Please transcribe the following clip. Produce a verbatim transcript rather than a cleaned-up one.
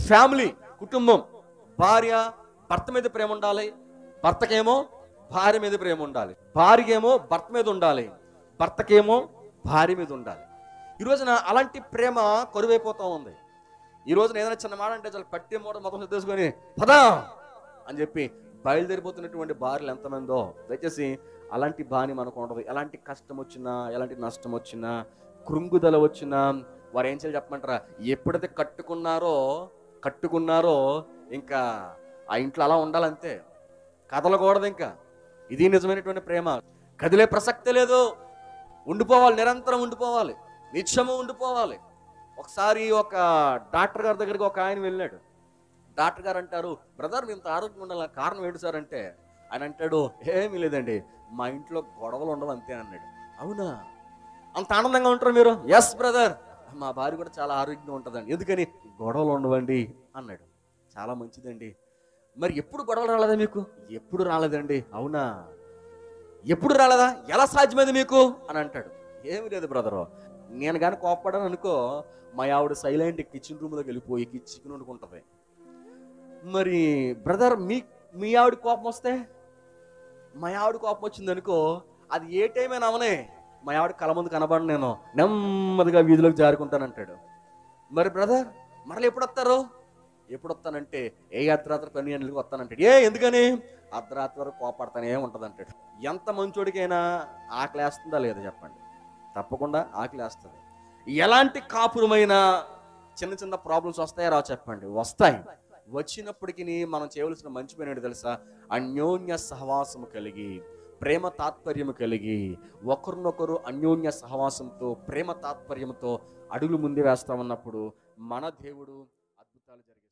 Family, కుటుంబం, భార్య భర్త మీద ప్రేమ ఉండాలి, భర్తకేమో భార్య మీద ప్రేమ ఉండాలి, భార్యకేమో భర్త మీద ఉండాలి, భర్తకేమో భార్య మీద ఉండాలి. ఈ రోజున అలాంటి ప్రేమ కరువైపోతూ ఉంది. ఈ రోజున ఏదైనా చిన్న మాట అంటే చాలా పట్టి మూట మొత్తం తీసుకొని పదా అని చెప్పి బయలుదేరిపోతున్నటువంటి భార్యలు ఎంతమందో. దయచేసి అలాంటి బాని మనకు ఉండదు. ఎలాంటి కష్టం వచ్చినా, ఎలాంటి నష్టం వచ్చినా, కృంగుదల వచ్చినా వారు ఏం చేయాలి చెప్పమంటారా? ఎప్పుడైతే కట్టుకున్నారో కట్టుకున్నారో ఇంకా ఆ ఇంట్లో అలా ఉండాలంతే, కదలకూడదు. ఇంకా ఇది నిజమైనటువంటి ప్రేమ. కదిలే ప్రసక్తే లేదు, ఉండిపోవాలి, నిరంతరం ఉండిపోవాలి, నిత్యము ఉండిపోవాలి. ఒకసారి ఒక డాక్టర్ గారి దగ్గరికి ఒక ఆయన వెళ్ళాడు. డాక్టర్ గారు అంటారు, బ్రదర్ ఇంత ఆరోగ్యం ఉండాలి, కారణం ఏంటి సార్ అంటే, ఆయన అంటాడు, ఏమీ లేదండి, మా ఇంట్లో గొడవలు ఉండవు అంతే అన్నాడు. అవునా, అంత ఆనందంగా ఉంటారు మీరు? ఎస్ బ్రదర్, మా భార్య కూడా చాలా ఆరోగ్యంగా ఉంటుందండి. ఎందుకని? గొడవలు ఉండవండి అన్నాడు. చాలా మంచిదండి. మరి ఎప్పుడు గొడవలు రాలేదా మీకు? ఎప్పుడు రాలేదండి. అవునా, ఎప్పుడు రాలేదా? ఎలా సాధ్యమైంది మీకు అని అంటాడు. ఏమి లేదు బ్రదరు, నేను కానీ కోపపడాను అనుకో, మా ఆవిడ సైలెంట్ కిచెన్ రూమ్లోకి వెళ్ళిపోయి చికెన్ వండుకుంటుంది. మరి బ్రదర్ మీ మీ ఆవిడ కోపం వస్తే, మా ఆవిడ కోపం వచ్చింది అనుకో, అది ఏ టైం అయినా అవనే, మా ఆవిడ కళ్ళ ముందు కనబడి నేను నెమ్మదిగా వీధిలోకి జారుకుంటాను అంటాడు. మరి బ్రదర్ మరలా ఎప్పుడు వస్తారు? ఎప్పుడు వస్తానంటే, ఏ అర్ధరాత్రి పని గంటలకు వస్తానంటాడు. ఏ ఎందుకని? అర్ధరాత్రి వరకు కోపడతానే ఉంటుంది అంటాడు. ఎంత మంచోడికైనా ఆకలి వేస్తుందా లేదా చెప్పండి? తప్పకుండా ఆకలి వేస్తుంది. ఎలాంటి కాపురమైనా చిన్న చిన్న ప్రాబ్లమ్స్ వస్తాయా రా చెప్పండి? వస్తాయి. వచ్చినప్పటికీ మనం చేయవలసిన మంచి పని ఏంటి తెలుసా? అన్యోన్య సహవాసము కలిగి, ప్రేమ తాత్పర్యము కలిగి, ఒకరినొకరు అన్యోన్య సహవాసంతో ప్రేమ తాత్పర్యంతో అడుగులు ముందు వేస్తామన్నప్పుడు మన దేవుడు అద్భుతాలు జరిగాయి.